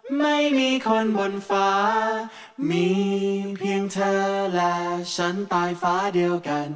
ไม่มีคนบนฟ้ามีเพียงเธอและฉันใต้ฟ้าเดียวกัน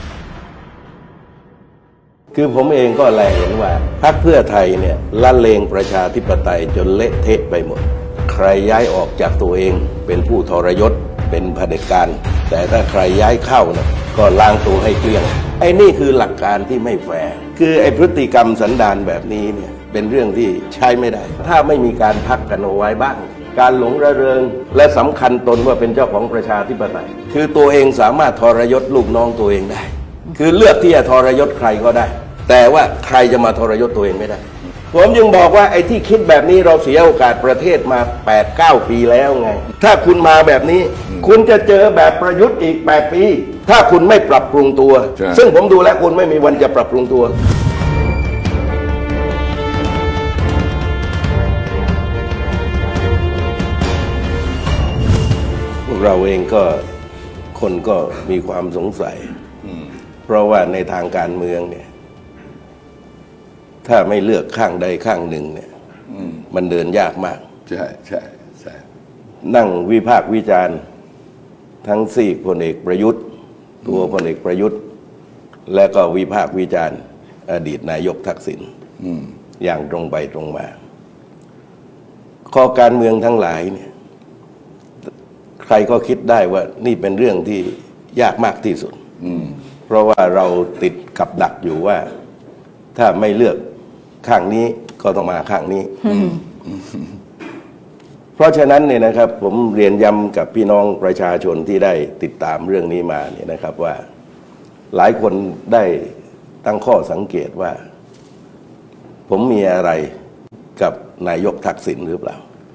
คือผมเองก็แลเห็นว่าพรรคเพื่อไทยเนี่ยละเลงประชาธิปไตยจนเละเทะไปหมดใครย้ายออกจากตัวเองเป็นผู้ทรยศเป็นเผด็จการแต่ถ้าใครย้ายเข้าเนี่ยก็ล้างตัวให้เกลี้ยงไอ้นี่คือหลักการที่ไม่แฟร์คือไอ้พฤติกรรมสันดานแบบนี้เนี่ยเป็นเรื่องที่ใช้ไม่ได้ถ้าไม่มีการพักกันเอาไว้บ้างการหลงระเริงและสำคัญตนว่าเป็นเจ้าของประชาธิปไตยคือตัวเองสามารถทรยศลูกน้องตัวเองได้คือเลือกที่จะทรยศใครก็ได้แต่ว่าใครจะมาทรยศตัวเองไม่ได้ผมยังบอกว่าไอ้ที่คิดแบบนี้เราเสียโอกาสประเทศมา 8-9 ปีแล้วไงถ้าคุณมาแบบนี้คุณจะเจอแบบประยุทธ์อีก8 ปีถ้าคุณไม่ปรับปรุงตัวซึ่งผมดูแล้วคุณไม่มีวันจะปรับปรุงตัวเราเองก็คนก็มีความสงสัยเพราะว่าในทางการเมืองเนี่ยถ้าไม่เลือกข้างใดข้างหนึ่งเนี่ยมันเดินยากมากใช่ใช่ใช่นั่งวิพากษ์วิจารณ์ทั้งซีกพลเอกประยุทธ์ตัวพลเอกประยุทธ์และก็วิพากษ์วิจารณ์อดีตนายกทักษิณอย่างตรงไปตรงมาข้อการเมืองทั้งหลายเนี่ยใครก็คิดได้ว่านี่เป็นเรื่องที่ยากมากที่สุดเพราะว่าเราติดกับดักอยู่ว่าถ้าไม่เลือกข้างนี้ก็ต้องมาข้างนี้เพราะฉะนั้นเนี่ยนะครับผมเรียนย้ำกับพี่น้องประชาชนที่ได้ติดตามเรื่องนี้มาเนี่ยนะครับว่าหลายคนได้ตั้งข้อสังเกตว่าผมมีอะไรกับนายกทักษิณหรือเปล่า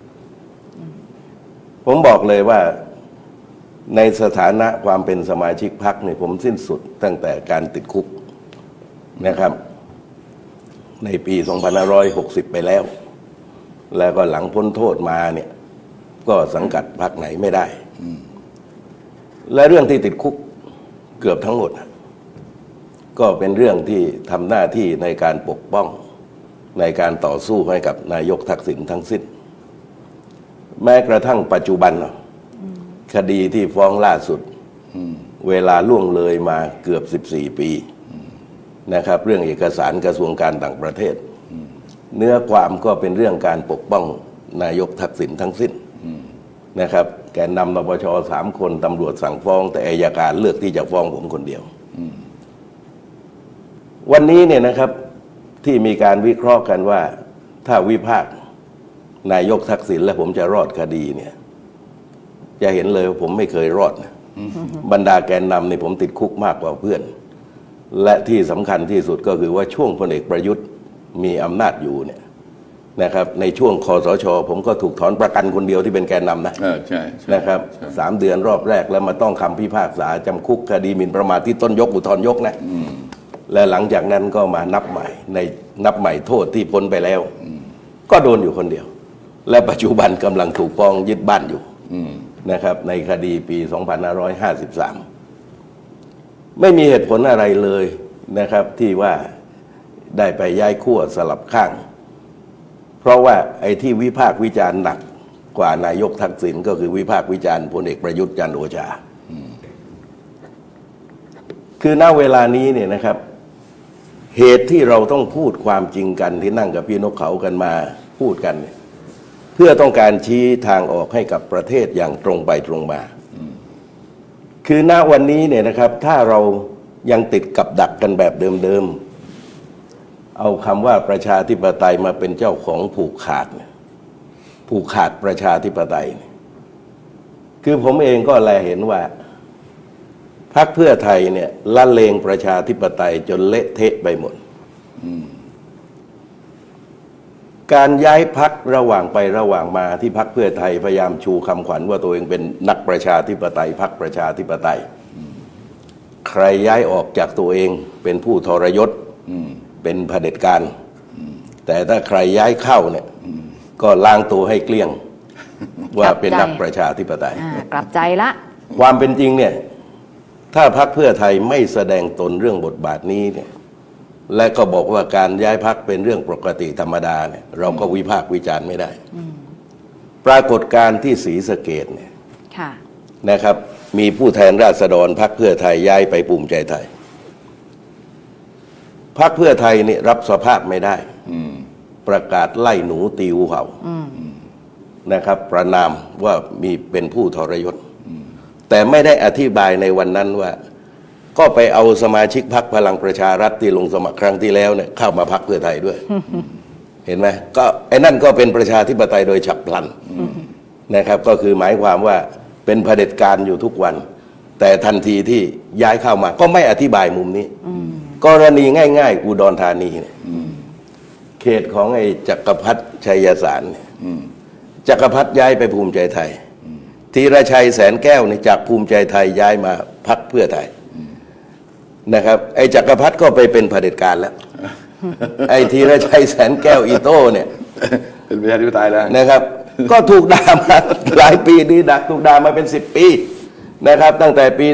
ผมบอกเลยว่าในสถานะความเป็นสมาชิกพรรคเนี่ยผมสิ้นสุดตั้งแต่การติดคุกนะครับในปี2560ไปแล้วแล้วก็หลังพ้นโทษมาเนี่ยก็สังกัดพรรคไหนไม่ได้และเรื่องที่ติดคุกเกือบทั้งหมดก็เป็นเรื่องที่ทำหน้าที่ในการปกป้องในการต่อสู้ให้กับนายกทักษิณทั้งสิ้นแม้กระทั่งปัจจุบันคดีที่ฟ้องล่าสุดเวลาล่วงเลยมาเกือบ14 ปีนะครับเรื่องเอกสารกระทรวงการต่างประเทศเนื้อความก็เป็นเรื่องการปกป้องนายกทักษิณทั้งสิ้นนะครับแกนนำนปช3 คนตำรวจสั่งฟ้องแต่อัยการเลือกที่จะฟ้องผมคนเดียววันนี้เนี่ยนะครับที่มีการวิเคราะห์กันว่าถ้าวิพากษ์นายกทักษิณและผมจะรอดคดีเนี่ยจะเห็นเลยว่าผมไม่เคยรอดบรรดาแกนนำเนี่ยผมติดคุกมากกว่าเพื่อนและที่สำคัญที่สุดก็คือว่าช่วงพลเอกประยุทธ์มีอำนาจอยู่เนี่ยนะครับในช่วงคสช.ผมก็ถูกถอนประกันคนเดียวที่เป็นแกนนำนะใช่นะครับ3 เดือนรอบแรกแล้วมาต้องคำพิพากษาจำคุกคดีหมิ่นประมาทที่ต้นยกอุทธรณ์ยกนะและหลังจากนั้นก็มานับใหม่ในนับใหม่โทษที่พ้นไปแล้วก็โดนอยู่คนเดียวและปัจจุบันกำลังถูกฟ้องยึดบ้านอยู่นะครับในคดีปี2553ไม่มีเหตุผลอะไรเลยนะครับที่ว่าได้ไปย้ายขั้วสลับข้างเพราะว่าไอ้ที่วิพากษ์วิจารณ์หนักกว่านายกทักษิณก็คือวิพากษ์วิจารณ์พลเอกประยุทธ์จันทร์โอชาคือณเวลานี้เนี่ยนะครับเหตุที่เราต้องพูดความจริงกันที่นั่งกับพี่นกเขากันมาพูดกันเนี่ยเพื่อต้องการชี้ทางออกให้กับประเทศอย่างตรงไปตรงมาคือณวันนี้เนี่ยนะครับถ้าเรายังติดกับดักกันแบบเดิมๆเอาคำว่าประชาธิปไตยมาเป็นเจ้าของผูกขาดประชาธิปไตยคือผมเองก็แลเห็นว่าพรรคเพื่อไทยเนี่ยละเลงประชาธิปไตยจนเละเทะไปหมดการย้ายพรรคระหว่างไประหว่างมาที่พรรคเพื่อไทยพยายามชูคำขวัญว่าตัวเองเป็นนักประชาธิปไตยพรรคประชาธิปไตยใครย้ายออกจากตัวเองเป็นผู้ทรยศเป็นเผด็จการแต่ถ้าใครย้ายเข้าเนี่ยก็ล้างตัวให้เกลี้ยงว่าเป็นนักประชาธิปไตยกลับใจละความเป็นจริงเนี่ยถ้าพรรคเพื่อไทยไม่แสดงตนเรื่องบทบาทนี้เนี่ยและก็บอกว่าการย้ายพรรคเป็นเรื่องปกติธรรมดาเนี่ยเราก็วิพากษ์วิจารณ์ไม่ได้ปรากฏการณ์ที่ศรีสะเกษเนี่ยค่ะนะครับมีผู้แทนราษฎรพรรคเพื่อไทยย้ายไปภูมิใจไทยพรรคเพื่อไทยนี่รับสภาพไม่ได้ประกาศไล่หนูตีงูเห่านะครับประนามว่ามีเป็นผู้ทรยศแต่ไม่ได้อธิบายในวันนั้นว่าก็ไปเอาสมาชิกพรรคพลังประชารัฐที่ลงสมัครครั้งที่แล้วเนี่ยเข้ามาพรรคเพื่อไทยด้วย เห็นไหมก็ไอ้นั่นก็เป็นประชาธิปไตยโดยฉับพลันนะครับก็คือหมายความว่าเป็นเผด็จการอยู่ทุกวันแต่ทันทีที่ย้ายเข้ามาก็ไม่อธิบายมุมนี้กรณีง่ายๆอุดรธานีเนี่ยเขตของไอ้จักรพรรดิชัยสารเนี่ยจักรพรรดิย้ายไปภูมิใจไทยธีรชัยแสนแก้วเนี่ยจากภูมิใจไทยย้ายมาพรรคเพื่อไทยนะครับไอ้จักรพรรดิก็ไปเป็นเผด็จการแล้วไอ้ธีรชัยแสนแก้วอีโต้เนี่ยเป็นประชาธิปไตยแล้วนะครับก็ถูกด่ามาหลายปีดีดักถูกด่ามาเป็น10 ปีนะครับตั้งแต่ปี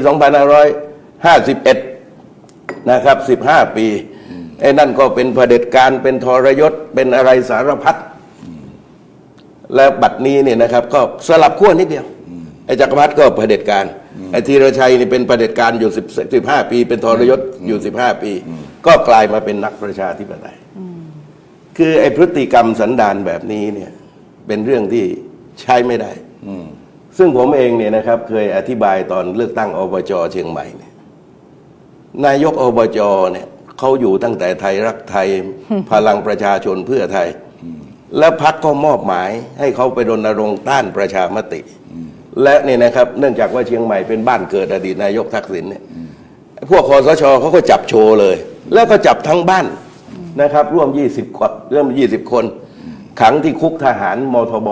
2551นะครับ15 ปีไอ้นั่นก็เป็นเผด็จการเป็นทรยศเป็นอะไรสารพัดและบัดนี้เนี่ยนะครับก็สลับขั้วนิดเดียวไอ้จักรพรรดิก็เผด็จการไอ้ธีรชัยนี่เป็นเผด็จการอยู่15 ปีเป็นทรยศอยู่15 ปีก็กลายมาเป็นนักประชาธิปไตยคือไอ้พฤติกรรมสันดานแบบนี้เนี่ยเป็นเรื่องที่ใช้ไม่ได้ซึ่งผมเองเนี่ยนะครับเคยอธิบายตอนเลือกตั้งอบจ.เชียงใหม่เนี่ยนายกอบจ.เนี่ยเขาอยู่ตั้งแต่ไทยรักไทย พลังประชาชนเพื่อไทยแล้วพรรคก็มอบหมายให้เขาไปรณรงค์ต้านประชามติและเนี่ยนะครับเนื่องจากว่าเชียงใหม่เป็นบ้านเกิดอดีตนายกทักษิณเนี่ยพวกคสช.เขาก็จับโชว์เลยแล้วก็จับทั้งบ้านนะครับร่วม20 คนขังที่คุกทหารมทบ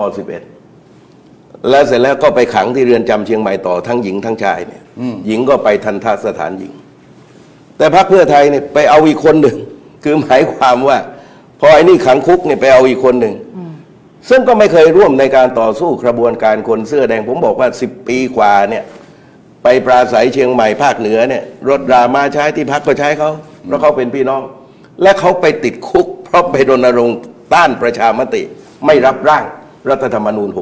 11แล้วเสร็จแล้วก็ไปขังที่เรือนจำเชียงใหม่ต่อทั้งหญิงทั้งชายเนี่ยหญิงก็ไปทันทสถานหญิงแต่พรรคเพื่อไทยเนี่ยไปเอาอีกคนหนึ่งคือหมายความว่าพอไอ้นี่ขังคุกเนี่ยไปเอาอีกคนหนึ่งซึ่งก็ไม่เคยร่วมในการต่อสู้กระบวนการคนเสื้อแดงผมบอกว่า10 ปีกว่าเนี่ยไปปราศัยเชียงใหม่ภาคเหนือเนี่ยรถรามาใช้ที่พรรคก็ใช้เขาเพราะเขาเป็นพี่น้องและเขาไปติดคุกเพราะไปรณรงค์ต้านประชามติไม่รับร่างรัฐธรรมนูญ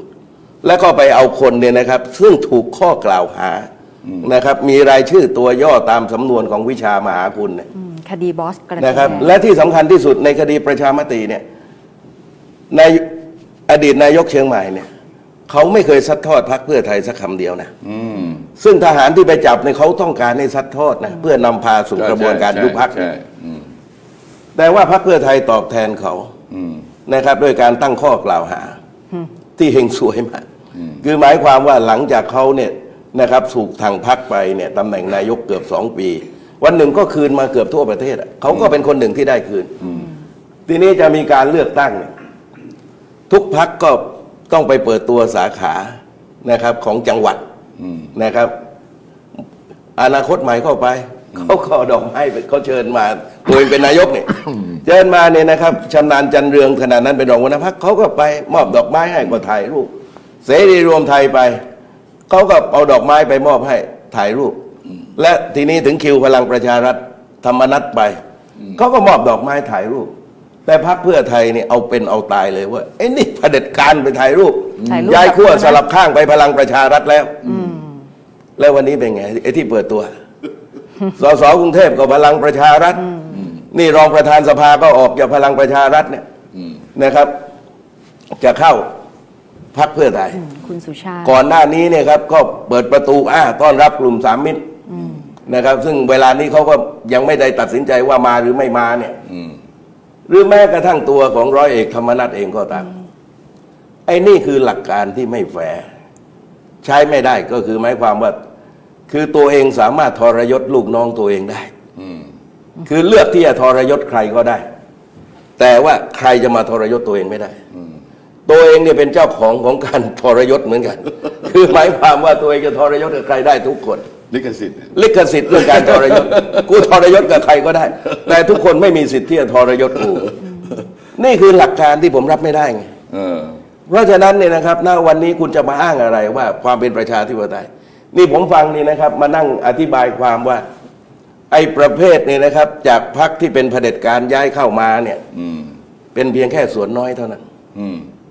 60แล้วก็ไปเอาคนเนี่ยนะครับซึ่งถูกข้อกล่าวหานะครับมีรายชื่อตัวย่อตามสำนวนของวิชามหาคุณเนี่ยคดีบอสนะครับและที่สำคัญที่สุดในคดีประชามติเนี่ยในอดีตนายกเชียงใหม่เนี่ยเขาไม่เคยซัดทอดพรรคเพื่อไทยสักคำเดียวนะซึ่งทหารที่ไปจับเนี่ยเขาต้องการให้ซัดทอดนะเพื่อนำพาสู่กระบวนการยุบพรรคแต่ว่าพรรคเพื่อไทยตอบแทนเขานะครับด้วยการตั้งข้อกล่าวหาที่เฮงสวยมากคือหมายความว่าหลังจากเขาเนี่ยนะครับถูกทางพรรคไปเนี่ยตำแหน่งนายกเกือบ2 ปีวันหนึ่งก็คืนมาเกือบทั่วประเทศเขาก็เป็นคนหนึ่งที่ได้คืนทีนี้จะมีการเลือกตั้งเนี่ยทุกพรรคก็ต้องไปเปิดตัวสาขานะครับของจังหวัดนะครับอนาคตใหม่เข้าไปเขาขอดอกไม้เขาเชิญมาตัวเองเป็นนายกเนี่ยเชิญมาเนี่ยนะครับชำนาญจันเรืองขนาดนั้นเป็นรองหัวหน้าพรรคเขาก็ไปมอบดอกไม้ให้ก็ถ่ายรูปเสรีรวมไทยไปเขาก็เอาดอกไม้ไปมอบให้ถ่ายรูปและทีนี้ถึงคิวพลังประชารัฐธรรมนัสไปเขาก็มอบดอกไม้ถ่ายรูปแต่พรรคเพื่อไทยเนี่ยเอาเป็นเอาตายเลยว่าไอ้นี่เผด็จการไปถ่ายรูปย้ายขั้วสลับข้างไปพลังประชารัฐแล้ววันนี้เป็นไงไอ้ที่เปิดตัวสสกรุงเทพก็พลังประชารัฐนี่รองประธานสภาก็ออกจากพลังประชารัฐเนี่ยนะครับจะเข้าพรรคเพื่อไทยคุณสุชาติก่อนหน้านี้เนี่ยครับก็เปิดประตูต้อนรับกลุ่ม3 มิตรนะครับซึ่งเวลานี้เขาก็ยังไม่ได้ตัดสินใจว่ามาหรือไม่มาเนี่ยหรือแม้กระทั่งตัวของร้อยเอกธรรมนัสเองก็ตามไอ้นี่คือหลักการที่ไม่แฟร์ใช้ไม่ได้ก็คือหมายความว่าคือตัวเองสามารถทรยศลูกน้องตัวเองได้คือเลือกที่จะทรยศใครก็ได้แต่ว่าใครจะมาทรยศตัวเองไม่ได้ตัวเองเนี่ยเป็นเจ้าของการทรยศเหมือนกันคือหมายความว่าตัวเองจะทรยศกับใครได้ทุกคนลิขสิทธิ์เรื่องการทรยศกูทรยศกับใครก็ได้แต่ทุกคนไม่มีสิทธิ์ที่จะทรยศกูนี่คือหลักการที่ผมรับไม่ได้ไงเพราะฉะนั้นเนี่ยนะครับณวันนี้คุณจะมาอ้างอะไรว่าความเป็นประชาธิปไตยนี่ผมฟังนี่นะครับมานั่งอธิบายความว่าไอ้ประเภทนี่นะครับจากพรรคที่เป็นเผด็จการย้ายเข้ามาเนี่ยเป็นเพียงแค่ส่วนน้อยเท่านั้น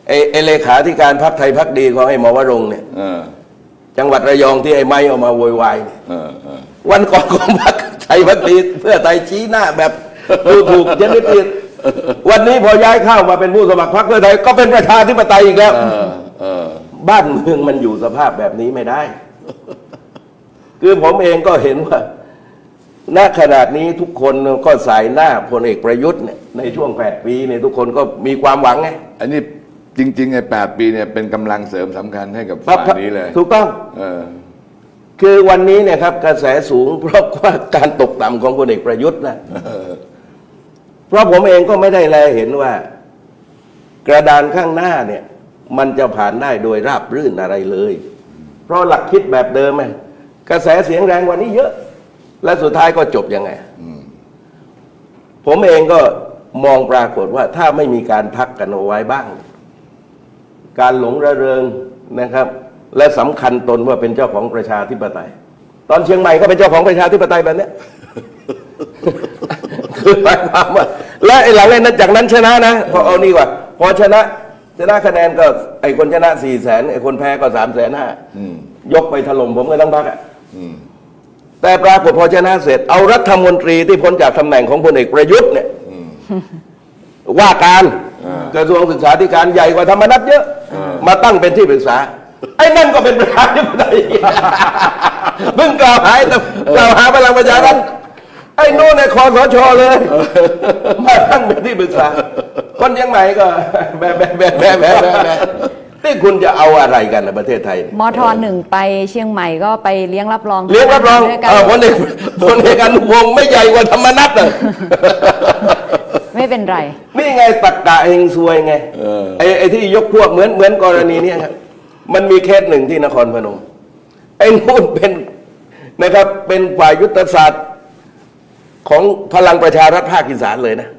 ไอเลขาธิการพรรคไทยพรรคดีของไอ้หมอวรงค์เนี่ยจังหวัดระยองที่ไอ้ไม้ออกมาโวยวายวันก่อนของพรรคไทยพรรคดีเพื่อไทยชี้หน้าแบบดูถูกยันนิดวันนี้พอย้ายเข้ามาเป็นผู้สมัครพรรคเพื่อไทยก็เป็นประชาธิปไตยอีกแล้วบ้านเมืองมันอยู่สภาพแบบนี้ไม่ได้คือผมเองก็เห็นว่าณขนาดนี้ทุกคนก็สายหน้าพลเอกประยุทธ์เนี่ยในช่วง8 ปีเนี่ยทุกคนก็มีความหวังไงอันนี้จริงๆไอ้8 ปีเนี่ยเป็นกำลังเสริมสำคัญให้กับฝ่ายนี้เลยถูกต้องคือวันนี้เนี่ยครับกระแสสูงเพราะว่าการตกต่ำของพลเอกประยุทธ์นะเพราะผมเองก็ไม่ได้แลเห็นว่ากระดานข้างหน้าเนี่ยมันจะผ่านได้โดยราบรื่นอะไรเลยเพราะหลักคิดแบบเดิมไงกระแสเสียงแรงกว่านี้เยอะและสุดท้ายก็จบยังไงผมเองก็มองปรากฏว่าถ้าไม่มีการพักกันเอาไว้บ้างการหลงระเริงนะครับ และสำคัญตนว่าเป็นเจ้าของประชาธิปไตยตอนเชียงใหม่ก็เป็นเจ้าของประชาธิปไตยแบบนี้ คือหมายความว่าและไอ้หลังนั้นจากนั้นชนะนะพอเอานี่กว่าพอชนะคะแนนก็ไอ้คนชนะ400,000ไอ้คนแพ้ก็350,000ยกไปถล่มผมกันทั้งพรรคแต่ปรากฏพอชนะเสร็จเอารัฐมนตรีที่พ้นจากตำแหน่งของพลเอกประยุทธ์เนี่ยว่าการกระทรวงศึกษาธิการใหญ่กว่าธรรมนัสเยอะมาตั้งเป็นที่ปรึกษาไอ้นั่นก็เป็นประธานธิบดีเพิ่งกล่าวหาพลังประชารัฐไอ้โน่นในคสชเลยมาตั้งเป็นที่ปรึกษาคนเชียงใหม่ก็แบบที่คุณจะเอาอะไรกันในประเทศไทยมท.1ไปเชียงใหม่ก็ไปเลี้ยงรับรองคนเอกอนุพงศ์ไม่ใหญ่กว่าธรรมนัสเลยไม่เป็นไรนี่ไงตักกะเฮงซวยไงไอ้ที่ยกพวกเหมือนกรณีนี้ครับมันมีเคสหนึ่งที่นครพนมไอ้นู่นเป็นนะครับเป็นฝ่ายยุทธศาสตร์ของพลังประชารัฐภาคอีสานเลยนะ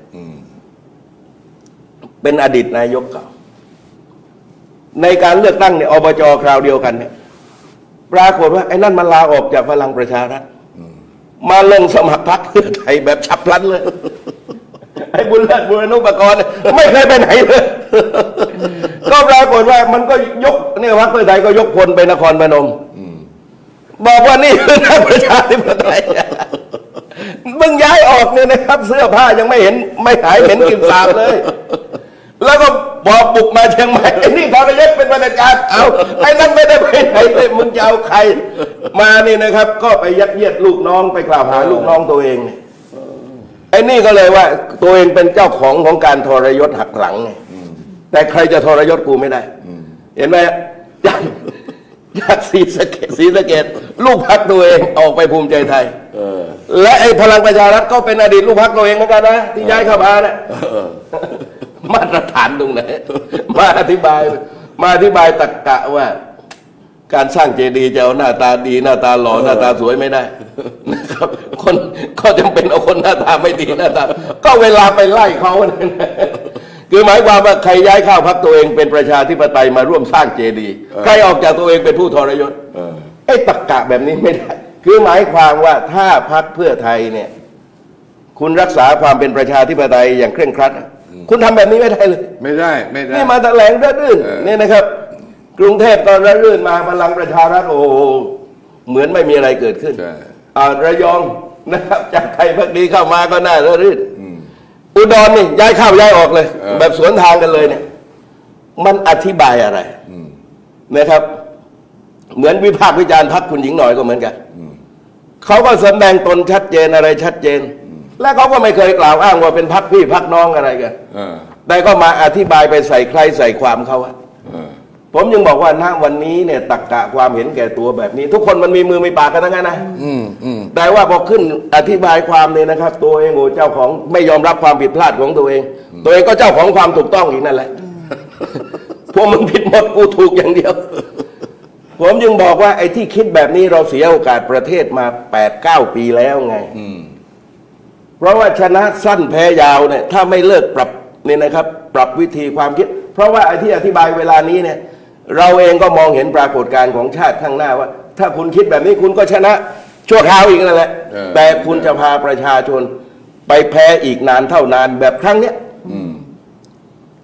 เป็นอดีตนายกเก่าในการเลือกตั้งเนี่ยอบจ.คราวเดียวกันเนี่ยปรากฏว่าไอ้นั่นมันลาออกจากพลังประชารัฐมาลงสมัครพรรคเพื่อไทยแบบฉับพลันเลยไอ้บุญเลิศบุรณุปกรณ์ไม่เคยไปไหนเลยก็ปรากฏว่ามันก็ยกเนี่ยพรรคเพื่อไทยก็ยกพลไปนครพนมบอกว่านี่คือนักประชาธิปไตยมึงย้ายออกเนี่ยนะครับเสื้อผ้ายังไม่เห็นไม่หายเหม็นกลิ่นสาบเลยแล้วก็พอบุกมาเชียงใหม่ไอ้นี่ทรยศเป็นบรรยากาศเอาไอ้นั่นไม่ได้ไปไหนเลยมึงจะเอาใครมานี่นะครับ ก็ไปยัดเยียดลูกน้องไปกล่าวหาลูกน้องตัวเองไอ้นี่ก็เลยว่าตัวเองเป็นเจ้าของการทรยศหักหลังไงแต่ใครจะทรยศกูไม่ได้เห็นไหมจากศรีสะเกษลูกพรรคตัวเองออกไปภูมิใจไทยและไอ้พลังประชารัฐก็เป็นอดีตลูกพรรคตัวเองเหมือนกันนะที่ย้ายเข้ามาเนี่ยมาตรฐานตรงไหนมาอธิบายตรรกะว่าการสร้างเจดีย์จะเอาหน้าตาดีหน้าตาหล่อหน้าตาสวยไม่ได้นะครับคนก็จำเป็นเอาคนหน้าตาไม่ดีหน้าตาก็เวลาไปไล่เขาคือหมายความว่าใครย้ายเข้าพรรคตัวเองเป็นประชาธิปไตยมาร่วมสร้างเจดีย์ใครออกจากตัวเองเป็นผู้ทรยศไอ้ตรรกะแบบนี้ไม่ได้คือหมายความว่าถ้าพรรคเพื่อไทยเนี่ยคุณรักษาความเป็นประชาธิปไตยอย่างเคร่งครัดคุณทำแบบนี้ไม่ได้เลยไม่ได้นี่มาแถลงรื่นนี่นะครับกรุงเทพตอนรื่นมาพลังประชารัฐโอ้เหมือนไม่มีอะไรเกิดขึ้นระยองนะครับจากไทยพรรคดีเข้ามาก็น่ารื่นอุดรนี่ย้ายเข้าย้ายออกเลยแบบสวนทางกันเลยเนี่ยมันอธิบายอะไรนะครับเหมือนวิพากษ์วิจารณ์พรรคคุณหญิงหน่อยก็เหมือนกันเขาก็แสดงตนชัดเจนอะไรชัดเจนและเขาก็ไม่เคยกล่าวอ้างว่าเป็นพรรคพี่พรรคน้องอะไรกันแต่ก็มาอธิบายไปใส่ใครใส่ความเขาผมยังบอกว่าณวันนี้เนี่ยตรรกะความเห็นแก่ตัวแบบนี้ทุกคนมันมีมือมีปากกันทั้งนั้นนะแต่ว่าพอขึ้นอธิบายความเนี่ยนะครับตัวเองโอ้เจ้าของไม่ยอมรับความผิดพลาดของตัวเองก็เจ้าของความถูกต้องอีกนั่นแหละพวกมึงผิดหมดกูถูกอย่างเดียวผมยังบอกว่าไอ้ที่คิดแบบนี้เราเสียโอกาสประเทศมา 8-9 ปีแล้วไงเพราะว่าชนะสั้นแพ้ยาวเนี่ยถ้าไม่เลิกปรับเนี่ยนะครับปรับวิธีความคิดเพราะว่าไอ้ที่อธิบายเวลานี้เนี่ยเราเองก็มองเห็นปรากฏการณ์ของชาติข้างหน้าว่าถ้าคุณคิดแบบนี้คุณก็ชนะชั่วคราวอีกนั่นแหละแต่คุณจะพาประชาชนไปแพ้อีกนานเท่านานแบบครั้งเนี้ย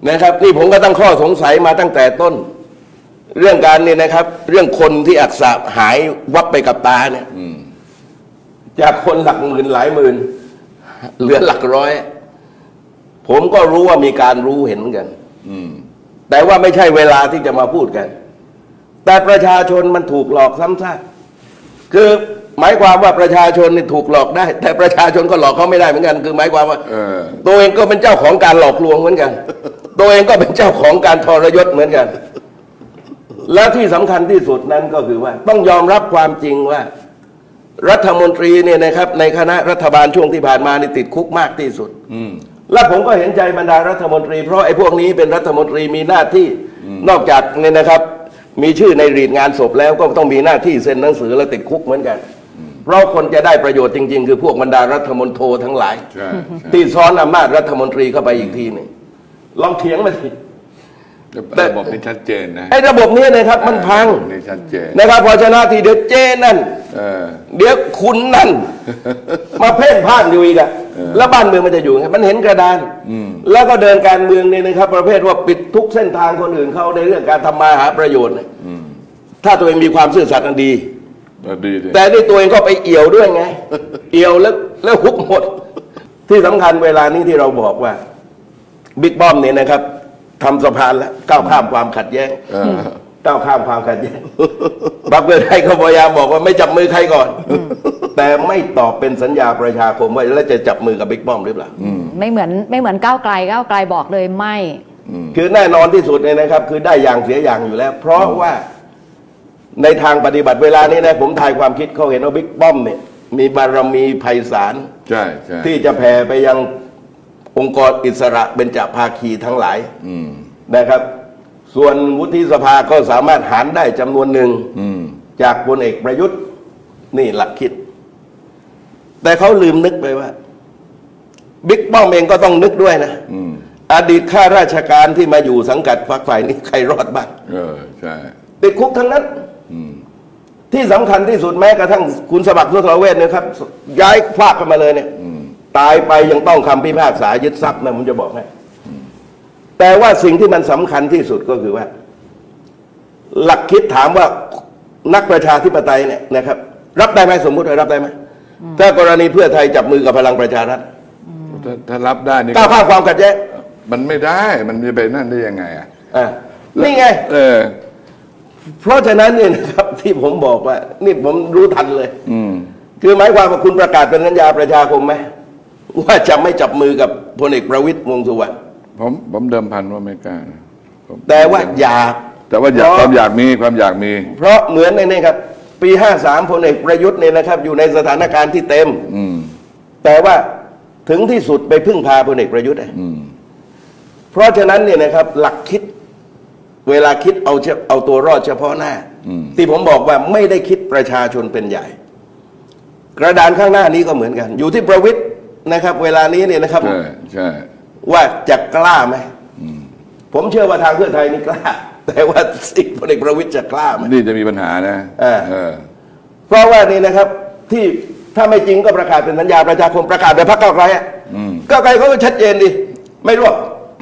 นะครับนี่ผมก็ตั้งข้อสงสัยมาตั้งแต่ต้น เรื่องการนี่นะครับ เรื่องคนที่อักษรหายวับไปกับตาเนี่ยจากคนหลักหมื่นหลายหมื่นเหลือหลักร้อยผมก็รู้ว่ามีการรู้เห็นกันแต่ว่าไม่ใช่เวลาที่จะมาพูดกัน แต่ประชาชนมันถูกหลอกซ้ำซากคือหมายความว่าประชาชนนี่ถูกหลอกได้ แต่ประชาชนก็หลอกเขาไม่ได้เหมือนกันคือหมายความว่าตัวเองก็เป็นเจ้าของการหลอกลวงเหมือนกันตัวเองก็เป็นเจ้าของการทรยศเหมือนกันและที่สำคัญที่สุดนั้นก็คือว่าต้องยอมรับความจริงว่ารัฐมนตรีเนี่ยนะครับในคณะรัฐบาลช่วงที่ผ่านมานี่ติดคุกมากที่สุดและผมก็เห็นใจบรรดารัฐมนตรีเพราะไอ้พวกนี้เป็นรัฐมนตรีมีหน้าที่นอกจากเนี่ยนะครับมีชื่อในรีดงานศพแล้วก็ต้องมีหน้าที่เซ็นหนังสือและติดคุกเหมือนกันเพราะคนจะได้ประโยชน์จริงๆคือพวกบรรดารัฐมนตรีทั้งหลายที่ซ้อนอำนาจรัฐมนตรีเข้าไปอีกทีหนึ่งลองเถียงมาสิระบบนี้ชัดเจนนะไอ้ระบบนี้นะครับมันพังนี่ชัดเจนนะครับพอชนะทีเดี๋ยวเจนั่นเดี๋ยวคุณนั่นมาเพ่นพ่านอยู่อีกอะแล้วบ้านเมืองมันจะอยู่ไงมันเห็นกระดานแล้วก็เดินการเมืองเนี่ยนะครับประเภทว่าปิดทุกเส้นทางคนอื่นเขาในเรื่องการทำมาหาประโยชน์ถ้าตัวเองมีความซื่อสัตย์อันดีแต่นี่ตัวเองก็ไปเอี่ยวด้วยไงเอี่ยวแล้วหุบหมดที่สำคัญเวลานี้ที่เราบอกว่าบิ๊กป้อมเนี่ยนะครับทำสะพานแล้วก้าวข้ามความขัดแย้งก้าวข้ามความขัดแย้งพรรคเพื่อไทยเขาพยายามบอกว่าไม่จับมือใครก่อนแต่ไม่ตอบเป็นสัญญาประชาคมว่าแล้วจะจับมือกับบิ๊กป้อมหรือเปล่าไม่เหมือนก้าวไกลบอกเลยไม่คือแน่นอนที่สุดเลยนะครับคือได้อย่างเสียอย่างอยู่แล้วเพราะว่าในทางปฏิบัติเวลานี้นะผมทายความคิดเขาเห็นว่าบิ๊กป้อมเนี่ยมีบารมีไพศาลที่จะแผ่ไปยังองค์กรอิสระเบญจภาคีทั้งหลายนะครับส่วนวุฒิสภาก็สามารถหารได้จำนวนหนึ่งจากพลเอกประยุทธ์นี่หลักคิดแต่เขาลืมนึกไปว่าบิ๊กป้อมเองก็ต้องนึกด้วยนะอดีตข้าราชการที่มาอยู่สังกัดฝักฝ่ายนี้ใครรอดบ้างใช่ติดคุกทั้งนั้นที่สำคัญที่สุดแม้กระทั่งคุณสมัครสุทรเวชนะครับย้ายฝากกันมาเลยเนี่ยตายไปยังต้องคำพิพากษายึดทรัพย์นะผมจะบอกให้แต่ว่าสิ่งที่มันสำคัญที่สุดก็คือว่าหลักคิดถามว่านักประชาธิปไตยเนี่ยนะครับรับได้ไหมสมมุติว่ารับได้ไหมถ้ากรณีเพื่อไทยจับมือกับพลังประชารัฐถ้ารับได้นี่ก้าวข้ามความขัดแย้งมันไม่ได้มันจะไปนั่นได้ยังไงนี่ไงเพราะฉะนั้นเนี่ยนะครับที่ผมบอกว่านี่ผมรู้ทันเลยคือหมายความว่าคุณประกาศเป็นสัญญาประชาคมไหมว่าจะไม่จับมือกับพลเอกประวิตรวงษ์สุวรรณผมเดิมพันว่าไม่กล้าแต่ว่าอยากความอยากมีเพราะเหมือนในนี้ครับปี53พลเอกประยุทธ์เนี่ยนะครับอยู่ในสถานการณ์ที่เต็มแต่ว่าถึงที่สุดไปพึ่งพาพลเอกประยุทธ์เพราะฉะนั้นเนี่ยนะครับหลักคิดเวลาคิดเอาตัวรอดเฉพาะหน้าที่ผมบอกว่าไม่ได้คิดประชาชนเป็นใหญ่กระดานข้างหน้านี้ก็เหมือนกันอยู่ที่ประวิตรนะครับเวลานี้เนี่ยนะครับใช่ว่าจะกล้าไหมผมเชื่อว่าทางเพื่อไทยนี่กล้าแต่ว่าสิ่งพลเอกประวิตรจะกล้าไหมนี่จะมีปัญหานะเพราะว่านี่นะครับที่ถ้าไม่จริงก็ประกาศเป็นสัญญาประชาคมประกาศแบบพรรคก้าวไกลก้าวไกลเขาก็ชัดเจนดิไม่รู้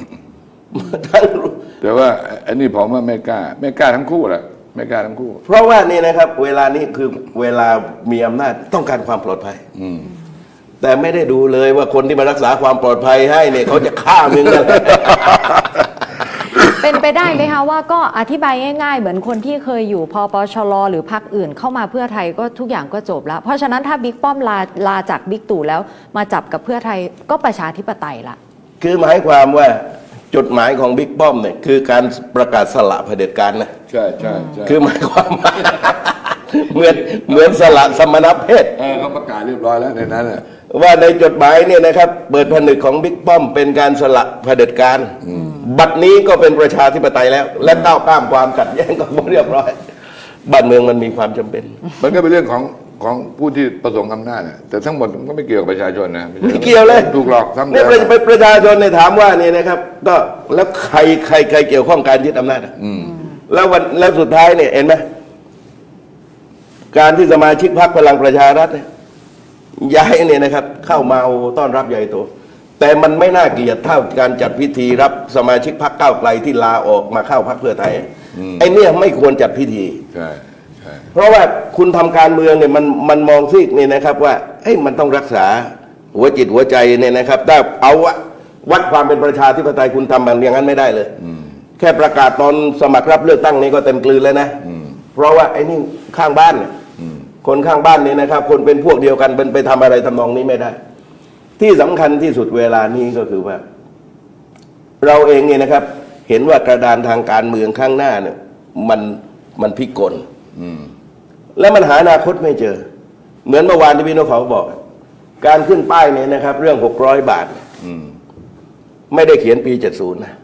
แต่ว่าอันนี้ผมว่าไม่กล้าทั้งคู่แหละไม่กล้าทั้งคู่เพราะว่านี่นะครับเวลานี้คือเวลามีอำนาจต้องการความปลอดภัยแต่ไม่ได้ดูเลยว่าคนที่มารักษาความปลอดภัยให้เนี่ยเขาจะฆ่ามึงกันเป็นไปได้ไหมคะว่าก็อธิบายง่ายๆเหมือนคนที่เคยอยู่พปชรหรือพรรคอื่นเข้ามาเพื่อไทยก็ทุกอย่างก็จบแล้วเพราะฉะนั้นถ้าบิ๊กป้อมลาจากบิ๊กตู่แล้วมาจับกับเพื่อไทยก็ประชาธิปไตยละคือหมายความว่าจุดหมายของบิ๊กป้อมเนี่ยคือการประกาศสละเผด็จการนะใช่คือหมายความเหมือนสละสมณเพศเขาประกาศเรียบร้อยแล้วในนั้นว่าในจดหมายเนี่ยนะครับเปิดผนึกของบิ๊กป้อมเป็นการสละเผด็จการบัดนี้ก็เป็นประชาธิปไตยแล้วและก้าวข้ามความขัดแย้งก็เรียบร้อยบ้านเมืองมันมีความจำเป็นมันก็เป็นเรื่องของผู้ที่ประสงค์อำนาจแต่ทั้งหมดมันก็ไม่เกี่ยวกับประชาชนนะไม่เกี่ยวเลยถูกหลอกซ้ำนี่ประชาชนเนี่ยถามว่านี่นะครับก็แล้วใครเกี่ยวข้องการยึดอำนาจแล้วสุดท้ายเนี่ยเห็นไหมการที่สมาชิกพรรคพลังประชารัฐเนี่ยย้ายเนี่ยนะครับเข้ามาต้อนรับใหญ่โตแต่มันไม่น่าเกลียดเท่าการจัดพิธีรับสมาชิกพรรคก้าวไกลที่ลาออกมาเข้าพรรคเพื่อไทยไอ้เนี่ยไม่ควรจัดพิธีใช่เพราะว่าคุณทำการเมืองเนี่ยมันมองซีกนี่นะครับว่ามันต้องรักษาหัวจิตหัวใจเนี่ยนะครับถ้าเอาวัดความเป็นประชาธิปไตยคุณทำแบบอย่างนั้นไม่ได้เลยแค่ประกาศตอนสมัครรับเลือกตั้งนี่ก็เต็มกลืนแล้วนะเพราะว่าไอ้นี่ข้างบ้านเนี่ยคนข้างบ้านนี่นะครับคนเป็นพวกเดียวกันเป็นไปทำอะไรทำนองนี้ไม่ได้ที่สำคัญที่สุดเวลานี้ก็คือว่าเราเองเนี่ยนะครับเห็นว่ากระดานทางการเมืองข้างหน้าเนี่ยมันพิกลและมันหาอนาคตไม่เจอเหมือนเมื่อวานที่พี่นกเขาบอกการขึ้นป้ายเนี่ยนะครับเรื่อง600 บาทไม่ได้เขียนปี70นะ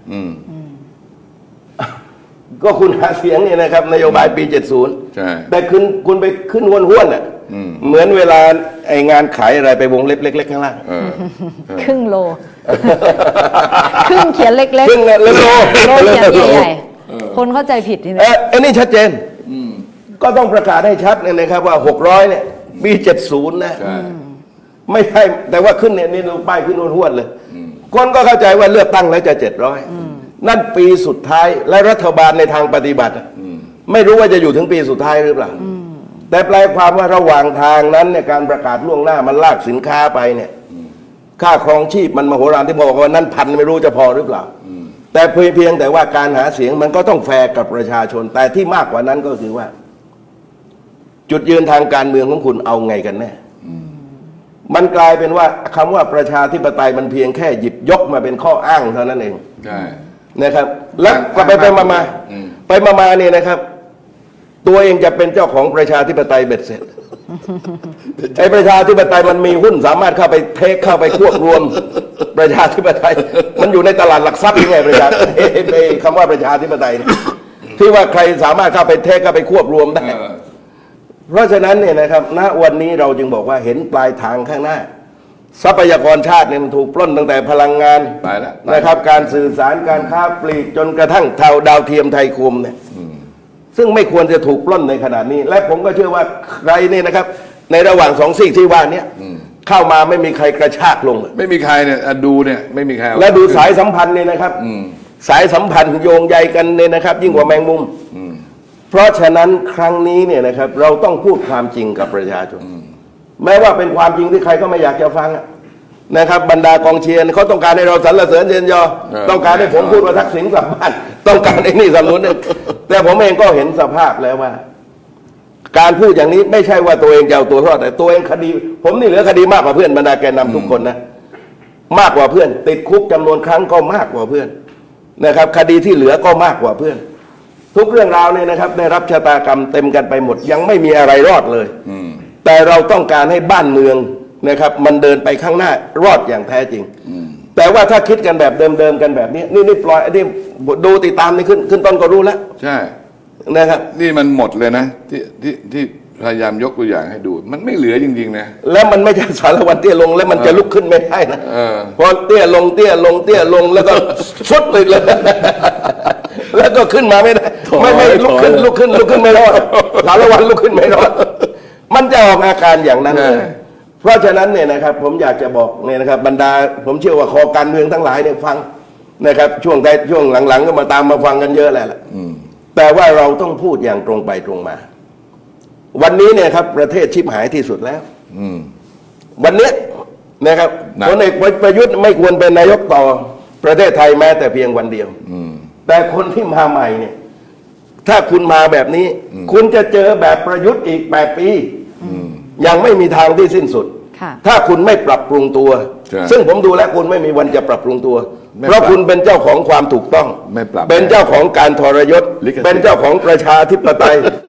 ก็คุณหาเสียงเนี่ยนะครับนโยบายปี70 ใช่แต่คุณไปขึ้นห้วนๆอ่ะเหมือนเวลาไองานขายอะไรไปวงเล็บเล็กๆข้างล่างครึ่งโลครึ่งเขียนเล็กๆครึ่งโลเขียนใหญ่ๆคนเข้าใจผิดทีนี้ไอ้นี่ชัดเจนก็ต้องประกาศให้ชัดเลยนะครับว่า600เนี่ยปี70นะไม่ใช่แต่ว่าขึ้นเนี่ยนี่ดูป้ายขึ้นห้วนๆเลยคนก็เข้าใจว่าเลือกตั้งแล้วจะ700นั่นปีสุดท้ายและรัฐบาลในทางปฏิบัติไม่รู้ว่าจะอยู่ถึงปีสุดท้ายหรือเปล่าแต่แปลความว่าระหว่างทางนั้นเนี่ยการประกาศล่วงหน้ามันลากสินค้าไปเนี่ยค่าครองชีพมันมโหฬารที่บอกว่านั้นพันไม่รู้จะพอหรือเปล่าแต่เพียงแต่ว่าการหาเสียงมันก็ต้องแฟร์กับประชาชนแต่ที่มากกว่านั้นก็คือว่าจุดยืนทางการเมืองของคุณเอาไงกันแน่มันกลายเป็นว่าคำว่าประชาธิปไตยมันเพียงแค่หยิบยกมาเป็นข้ออ้างเท่านั้นเองนะครับแล้วไปมาเนี่ยนะครับตัวเองจะเป็นเจ้าของประชาธิปไตยเบ็ดเสร็จไอ้ประชาธิปไตยมันมีหุ้นสามารถเข้าไปเทคเข้าไปควบรวมประชาธิปไตยมันอยู่ในตลาดหลักทรัพย์ยังไงประชาคำว่าประชาธิปไตยที่ว่าใครสามารถเข้าไปเทคเข้าไปควบรวมได้เพราะฉะนั้นเนี่ยนะครับณวันนี้เราจึงบอกว่าเห็นปลายทางข้างหน้าทรัพยากรชาติเนี่ยมันถูกปล้นตั้งแต่พลังงานนะครับการสื่อสารการค้าปลีกจนกระทั่งดาวเทียมไทยคมเนี่ยซึ่งไม่ควรจะถูกปล้นในขนาดนี้และผมก็เชื่อว่าใครเนี่ยนะครับในระหว่างสองซีกที่ว่านี้เข้ามาไม่มีใครกระชากลงไม่มีใครเนี่ยดูเนี่ยไม่มีใครและดูสายสัมพันธ์เนี่ยนะครับสายสัมพันธ์โยงใยกันเนี่ยนะครับยิ่งกว่าแมงมุมเพราะฉะนั้นครั้งนี้เนี่ยนะครับเราต้องพูดความจริงกับประชาชนแม้ว่าเป็นความจริงที่ใครก็ไม่อยากจะฟังนะครับบรรดากองเชียร์เขาต้องการให้เราสรรเสริญเยินยอต้องการให้ผมพูดว่าทักษิณกลับบ้านต้องการไอ้นี่สำนุนแต่ผมเองก็เห็นสภาพแล้วว่าการพูดอย่างนี้ไม่ใช่ว่าตัวเองจะเอาตัวรอดแต่ตัวเองคดีผมนี่เหลือคดีมากกว่าเพื่อนบรรดาแกนนำทุกคนนะมากกว่าเพื่อนติดคุกจำนวนครั้งก็มากกว่าเพื่อนนะครับคดีที่เหลือก็มากกว่าเพื่อนทุกเรื่องราวเนี่ยนะครับได้รับชะตากรรมเต็มกันไปหมดยังไม่มีอะไรรอดเลยแต่เราต้องการให้บ้านเมืองนะครับมันเดินไปข้างหน้ารอดอย่างแท้จริงแต่ว่าถ้าคิดกันแบบเดิมๆกันแบบนี้นี่ปล่อยนี่ดูติดตามนี่ขึ้นต้นก็รู้แล้วใช่นะครับนี่มันหมดเลยนะที่พยายามยกตัวอย่างให้ดูมันไม่เหลือจริงๆนะแล้วมันไม่ใช่สารวัตรเตี้ยลงแล้วมันจะลุกขึ้นไม่ได้นะพอเตี้ยลงแล้วก็ชุดเลยแล้วก็ขึ้นมาไม่ได้ไม่ลุกขึ้นไม่รอดสารวัตรลุกขึ้นไม่รอดมันจะออกอาการอย่างนั้นเลยเพราะฉะนั้นเนี่ยนะครับผมอยากจะบอกเนี่ยนะครับบรรดาผมเชื่อว่าคอการเมืองทั้งหลายเนี่ยฟังนะครับช่วงหลังๆก็มาตามมาฟังกันเยอะแหละแต่ว่าเราต้องพูดอย่างตรงไปตรงมาวันนี้เนี่ยครับประเทศชิบหายที่สุดแล้ววันนี้นะครับพลเอกประยุทธ์ไม่ควรเป็นนายกต่อประเทศไทยแม้แต่เพียงวันเดียวแต่คนที่มาใหม่เนี่ยถ้าคุณมาแบบนี้คุณจะเจอแบบประยุทธ์อีก8 ปียังไม่มีทางที่สิ้นสุดถ้าคุณไม่ปรับปรุงตัวซึ่งผมดูแล้วคุณไม่มีวันจะปรับปรุงตัวเพราะคุณเป็นเจ้าของความถูกต้องเป็นเจ้าของการทรยศเป็นเจ้าของประชาธิปไตย